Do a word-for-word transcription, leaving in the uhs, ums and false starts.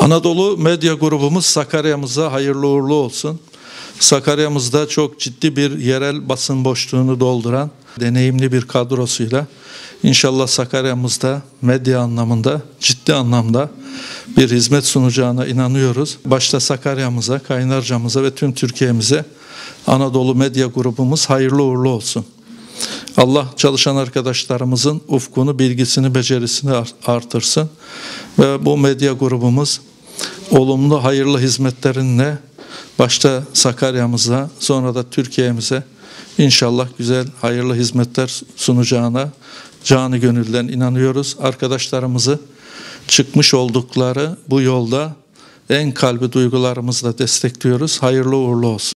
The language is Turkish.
Anadolu Medya Grubumuz Sakarya'mıza hayırlı uğurlu olsun. Sakarya'mızda çok ciddi bir yerel basın boşluğunu dolduran deneyimli bir kadrosuyla inşallah Sakarya'mızda medya anlamında ciddi anlamda bir hizmet sunacağına inanıyoruz. Başta Sakarya'mıza, Kaynarca'mıza ve tüm Türkiye'mize Anadolu Medya Grubumuz hayırlı uğurlu olsun. Allah çalışan arkadaşlarımızın ufkunu, bilgisini, becerisini artırsın ve bu medya grubumuz olumlu, hayırlı hizmetlerinle başta Sakarya'mıza, sonra da Türkiye'mize inşallah güzel, hayırlı hizmetler sunacağına canı gönülden inanıyoruz. Arkadaşlarımızı çıkmış oldukları bu yolda en kalbi duygularımızla destekliyoruz. Hayırlı uğurlu olsun.